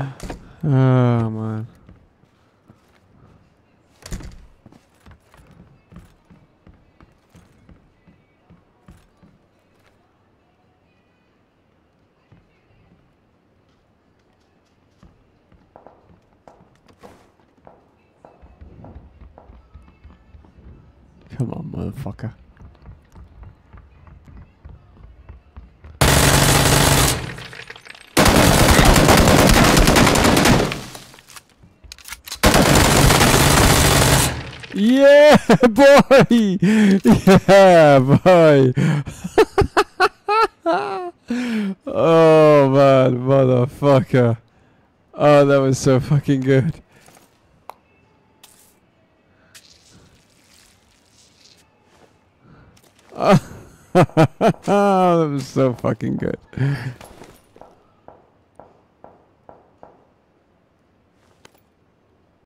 Oh, man. Come on, motherfucker. Yeah, boy! Yeah, boy! Oh, man, motherfucker. Oh, that was so fucking good. Oh, that was so fucking good.